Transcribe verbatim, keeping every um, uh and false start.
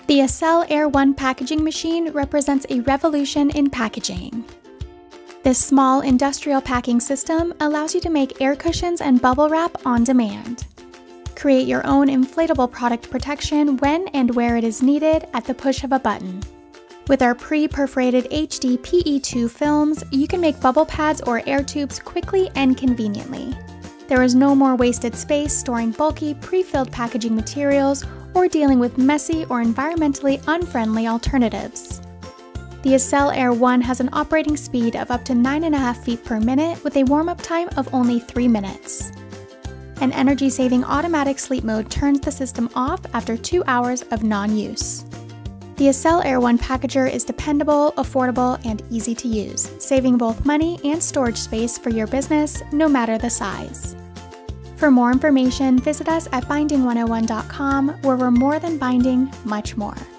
The Accel Air one packaging machine represents a revolution in packaging. This small industrial packing system allows you to make air cushions and bubble wrap on demand. Create your own inflatable product protection when and where it is needed at the push of a button. With our pre-perforated H D P E two films, you can make bubble pads or air tubes quickly and conveniently. There is no more wasted space storing bulky, pre-filled packaging materials or dealing with messy or environmentally unfriendly alternatives. The Accel Air one has an operating speed of up to nine point five feet per minute with a warm-up time of only three minutes. An energy-saving automatic sleep mode turns the system off after two hours of non-use. The Accel Air one packager is dependable, affordable, and easy to use, saving both money and storage space for your business, no matter the size. For more information, visit us at binding one oh one dot com, where we're more than binding, much more.